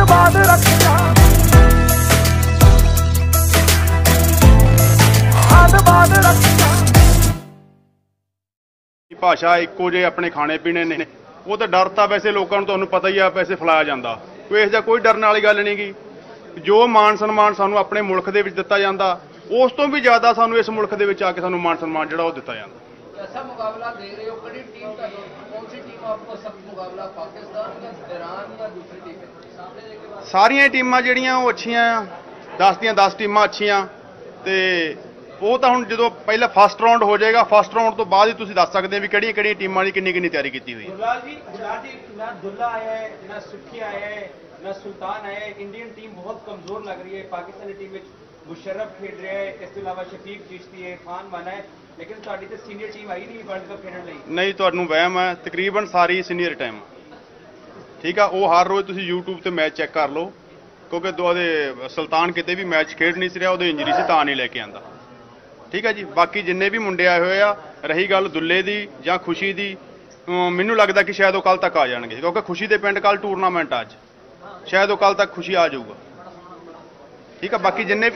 ਬਾਦ ਰੱਖਿਆ ਆਦ ਬਾਦ ਰੱਖਿਆ ਭਾਸ਼ਾ ਇੱਕੋ ਜਿਹੇ ਆਪਣੇ ਖਾਣੇ ਪੀਣੇ ਨੇ ਉਹ ਤਾਂ ਡਰ ਤਾਂ ਵੈਸੇ ਲੋਕਾਂ ਨੂੰ ਤੁਹਾਨੂੰ ਪਤਾ ਹੀ ਆ ਪੈਸੇ ਫਲਾਇਆ ਜਾਂਦਾ ਕੋਈ ਇਹੋ ਜਿਹਾ ਕੋਈ ਡਰਨ ਵਾਲੀ ਗੱਲ ਨਹੀਂ ਗੀ ਜੋ ਮਾਣ ਸਨਮਾਨ ਸਾਨੂੰ ਆਪਣੇ ਮੁਲਕ ਦੇ ਵਿੱਚ ਦਿੱਤਾ ਜਾਂਦਾ ਉਸ ਤੋਂ ਵੀ ਜ਼ਿਆਦਾ ਸਾਨੂੰ ਇਸ ਮੁਲਕ ਦੇ ਵਿੱਚ ਆ ਕੇ ਸਾਨੂੰ ਮਾਣ ਸਨਮਾਨ ਜਿਹੜਾ ਉਹ ਦਿੱਤਾ ਜਾਂਦਾ ऐसा मुकाबला दे रहे हो कड़ी टीम का कौन सी टीम आपको सख्त मुकाबला पाकिस्तान या ईरान या दूसरी टीम सामने देखे बाद ਸਾਰੀਆਂ ਟੀਮਾਂ ਜਿਹੜੀਆਂ ਉਹ ਅੱਛੀਆਂ ਆ 10 ਦੀਆਂ 10 ਟੀਮਾਂ ਅੱਛੀਆਂ ਤੇ ਉਹ ਤਾਂ ਹੁਣ ਜਦੋਂ ਪਹਿਲਾਂ ਫਸਟ ਰਾਉਂਡ ਹੋ ਜਾਏਗਾ ਫਸਟ ਰਾਉਂਡ ਤੋਂ ਬਾਅਦ ਹੀ ਤੁਸੀਂ ਦੱਸ ਸਕਦੇ ਹੋ ਵੀ ਕਿਹੜੀਆਂ ਕਿਹੜੀਆਂ ਟੀਮਾਂ ਦੀ ਕਿੰਨੀ ਤਿਆਰੀ ਕੀਤੀ ਹੋਈ ਹੈ गुरलाल जी ना दुल्ला आया है ना सुखी आया है ना सुल्तान आया है इंडियन टीम बहुत कमजोर लग रही है पाकिस्तानी टीम में मुशर्रफ खेल रहा है इसके अलावा शफीक चिश्ती है खान माना है लेकिन ਤੁਹਾਡੀ ਤੇ ਸੀਨੀਅਰ ਟੀਮ ਆਈ ਨਹੀਂ ਵਰਲਡ ਕੱਪ ਖੇਡਣ ਲਈ ਨਹੀਂ ਤੁਹਾਨੂੰ ਵਹਿਮ ਹੈ ਤਕਰੀਬਨ ਸਾਰੀ ਸੀਨੀਅਰ ਟਾਈਮ ਠੀਕ ਆ ਉਹ ਹਰ ਰੋਜ਼ ਤੁਸੀਂ YouTube ਤੇ ਮੈਚ ਚੈੱਕ ਕਰ ਲਓ ਕਿਉਂਕਿ ਉਹਦੇ ਸੁਲਤਾਨ ਕਿਤੇ ਵੀ ਮੈਚ ਖੇਡ ਨਹੀਂ ਸੀ ਰਿਹਾ ਉਹਦੇ ਇੰਜਰੀ ਸੀ ਤਾਂ ਨਹੀਂ ਲੈ ਕੇ ਆਂਦਾ ਠੀਕ ਹੈ ਜੀ ਬਾਕੀ ਜਿੰਨੇ ਵੀ ਮੁੰਡੇ ਆਏ ਹੋਏ ਆ ਰਹੀ ਗੱਲ ਦੁੱਲੇ ਦੀ ਜਾਂ ਖੁਸ਼ੀ ਦੀ ਮੈਨੂੰ ਲੱਗਦਾ ਕਿ ਸ਼ਾਇਦ ਉਹ ਕੱਲ ਤੱਕ ਆ ਜਾਣਗੇ ਕਿਉਂਕਿ ਖੁਸ਼ੀ ਦੇ ਪਿੰਡ ਕੱਲ ਟੂਰਨਾਮੈਂਟ ਆ ਅੱਜ ਸ਼ਾਇਦ ਉਹ ਕੱਲ ਤੱਕ ਖੁਸ਼ੀ ਆ ਜਾਊਗਾ ਠੀਕ ਆ ਬਾਕੀ ਜਿੰਨੇ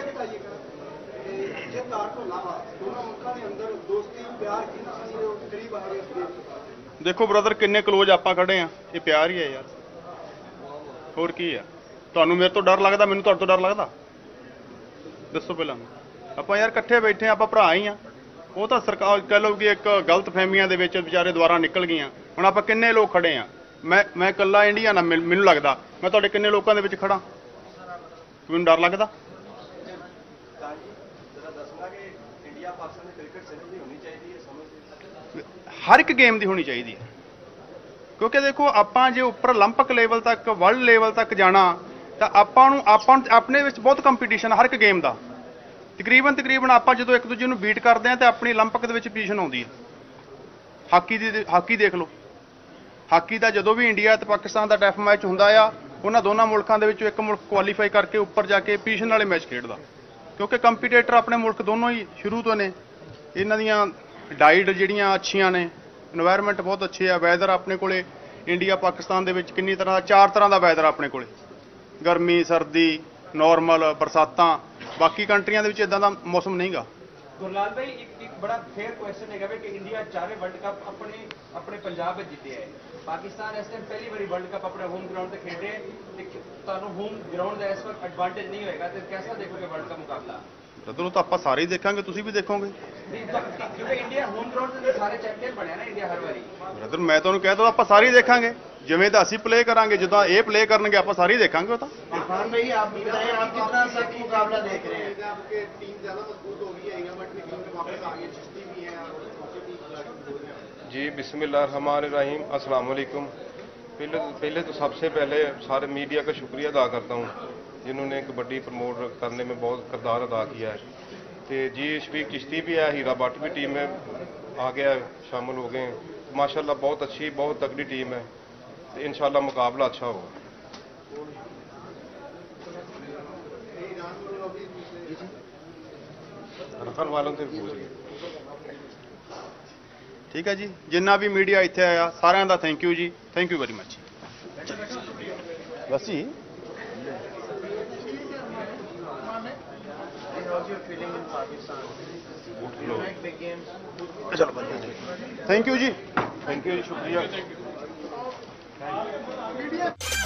ਦੇਖੋ ਬ੍ਰਦਰ ਕਿੰਨੇ ਕਲੋਜ਼ ਆਪਾਂ ਖੜੇ ਆ ਇਹ ਪਿਆਰ ਹੀ ਹੈ ਯਾਰ ਹੋਰ ਕੀ ਆ ਤੁਹਾਨੂੰ ਮੇਰੇ ਤੋਂ ਡਰ ਲੱਗਦਾ ਮੈਨੂੰ ਤੁਹਾਡੇ ਤੋਂ ਡਰ ਲੱਗਦਾ ਦੱਸੋ ਪਹਿਲਾਂ ਆਪਾਂ ਯਾਰ ਇਕੱਠੇ ਬੈਠੇ ਆਪਾਂ ਭਰਾ ਹੀ ਆ ਉਹ ਤਾਂ ਸਰਕਾਰ ਕਹਿ ਲਓ ਕਿ ਇੱਕ ਗਲਤ ਫਹਿਮੀਆਂ ਦੇ ਵਿੱਚ ਵਿਚਾਰੇ ਦੁਆਰਾ ਨਿਕਲ ਗਈਆਂ ਹੁਣ ਆਪਾਂ ਕਿੰਨੇ ਲੋਕ ਖੜੇ ਆ ਮੈਂ ਇਕੱਲਾ ਇੰਡੀਆ ਨਾ ਮੈਨੂੰ ਲੱਗਦਾ ਮੈਂ ਤੁਹਾਡੇ ਕਿੰਨੇ ਲੋਕਾਂ ਦੇ ਵਿੱਚ ਖੜਾ ਮੈਨੂੰ ਡਰ ਲੱਗਦਾ ਹਰ ਇੱਕ ਗੇਮ ਦੀ ਹੋਣੀ ਚਾਹੀਦੀ ਹੈ ਕਿਉਂਕਿ ਦੇਖੋ ਆਪਾਂ ਜੇ ਉੱਪਰ 올림픽 ਲੈਵਲ ਤੱਕ ਵਰਲਡ ਲੈਵਲ ਤੱਕ ਜਾਣਾ ਤਾਂ ਆਪਾਂ ਨੂੰ ਆਪਣੇ ਵਿੱਚ ਬਹੁਤ ਕੰਪੀਟੀਸ਼ਨ ਹਰ ਇੱਕ ਗੇਮ ਦਾ ਤਕਰੀਬਨ ਆਪਾਂ ਜਦੋਂ ਇੱਕ ਦੂਜੇ ਨੂੰ ਬੀਟ ਕਰਦੇ ਆ ਤਾਂ ਆਪਣੀ 올림픽 ਦੇ ਵਿੱਚ ਪੋਜੀਸ਼ਨ ਆਉਂਦੀ ਹੈ ਹਾਕੀ ਦੇਖ ਲਓ ਹਾਕੀ ਦਾ ਜਦੋਂ ਵੀ ਇੰਡੀਆ ਤੇ ਪਾਕਿਸਤਾਨ ਦਾ ਟੈਸਟ ਮੈਚ ਹੁੰਦਾ ਆ ਉਹਨਾਂ ਦੋਨਾਂ ਮੁਲਕਾਂ ਦੇ ਵਿੱਚੋਂ ਇੱਕ ਮੁਲਕ ਕੁਆਲੀਫਾਈ ਕਰਕੇ ਉੱਪਰ ਜਾ ਕੇ ਪੋਜੀਸ਼ਨ ਵਾਲੇ ਮੈਚ ਖੇਡਦਾ ਕਿਉਂਕਿ ਕੰਪੀਟੀਟਰ ਆਪਣੇ ਮੁਲਕ ਦੋਨੋਂ ਹੀ ਸ਼ੁਰੂ ਤੋਂ ਨੇ ਇਹਨਾਂ ਦੀਆਂ ਡਾਈਟ ਜਿਹੜੀਆਂ ਅੱਛੀਆਂ ਨੇ এনवायरमेंट ਬਹੁਤ ਅੱਛੇ ਆ ਵੈਦਰ ਆਪਣੇ ਕੋਲੇ ਇੰਡੀਆ ਪਾਕਿਸਤਾਨ ਦੇ ਵਿੱਚ ਕਿੰਨੀ ਤਰ੍ਹਾਂ ਦਾ 4 ਤਰ੍ਹਾਂ ਦਾ ਵੈਦਰ ਆਪਣੇ ਕੋਲੇ ਗਰਮੀ ਸਰਦੀ ਨਾਰਮਲ ਬਰਸਾਤਾਂ ਬਾਕੀ ਕੰਟਰੀਆਂ ਦੇ ਵਿੱਚ ਇਦਾਂ ਦਾ ਮੌਸਮ ਨਹੀਂਗਾ ਗੁਰਲਾਲ ਭਾਈ ਇੱਕ ਬੜਾ ਫੇਅਰ ਕੁਐਸਚਨ ਹੈਗਾ ਕਿ ਇੰਡੀਆ ਚਾਰੇ ਵਰਲਡ ਕੱਪ ਆਪਣੇ ਪੰਜਾਬ ਵਿੱਚ ਜਿੱਤਿਆ ਹੈ ਪਾਕਿਸਤਾਨ ਇਸ ਟਾਈਮ ਪਹਿਲੀ ਵਾਰੀ ਵਰਲਡ ਕੱਪ ਆਪਣੇ ਹੋਮ ਗਰਾਊਂਡ ਤੇ ਖੇਡ ਰਿਹਾ ਹੈ ਤੇ ਤੁਹਾਨੂੰ ਹੋਮ ਗਰਾਊਂਡ ਦਾ ਇਸ ਵਕਤ ਐਡਵਾਂਟੇਜ ਨਹੀਂ ਹੋਏਗਾ ਤੇ ਕਿਹਦਾ ਦੇਖੋਗੇ ਵਰਲਡ ਕੱਪ ਮੁਕਾਬਲਾ ਜਦੋਂ ਤਾਂ ਆਪਾਂ ਸਾਰੇ ਹੀ ਦੇਖਾਂਗੇ ਤੁਸੀਂ ਵੀ ਦੇਖੋਗੇ ਕਿਉਂਕਿ ਇੰਡੀਆ ਹੋਮ ਗਰਾਊਂਡ ਤੇ ਸਾਰੇ ਚੈਂਪੀਅਨ ਬਣਿਆ ਨਾ ਇੰਡੀਆ ਹਰ ਵਾਰੀ ਬ੍ਰਦਰ ਮੈਂ ਤੁਹਾਨੂੰ ਕਹਿ ਤਾ ਆਪਾਂ ਸਾਰੇ ਹੀ ਦੇਖਾਂਗੇ ਜਿਵੇਂ ਤਾਂ ਅਸੀਂ ਪਲੇ ਕਰਾਂਗੇ ਜਿੱਦਾਂ ਇਹ ਪਲੇ ਕਰਨਗੇ ਆਪਾਂ ਸਾਰੇ ਹੀ ਦੇਖਾਂਗੇ ਉਹ ਤਾਂ इरफान भाई आप भी बताएं आप कितना सख्त मुकाबला देख रहे हैं आपके टीम ज़्यादा मजबूत हो गई है इलाहाबाद की टीम में वापस आ गई चिश्ती भी है और जी बिस्मिल्लाहिर्रहमानिर्रहीम अस्सलाम वालेकुम पहले तो सबसे पहले सारे मीडिया का शुक्रिया अदा करता हूँ जिन्होंने कबड्डी प्रमोट करने में बहुत किरदार अदा किया है तो जी शफीक चिश्ती भी है हीरा भट्ट भी टीम में आ गया शामिल हो गए माशाल्लाह बहुत अच्छी बहुत तगड़ी टीम है तो इंशाल्लाह मुकाबला अच्छा होगा रफन वालों से पूछ ਠੀਕ ਹੈ ਜੀ ਜਿੰਨਾ ਵੀ ਮੀਡੀਆ ਇੱਥੇ ਆਇਆ ਸਾਰਿਆਂ ਦਾ ਥੈਂਕ ਯੂ ਜੀ ਥੈਂਕ ਯੂ ਵੈਰੀ ਮੱਚ ਬਸ ਜੀ ਥੈਂਕ ਯੂ ਜੀ ਸ਼ੁਕਰੀਆ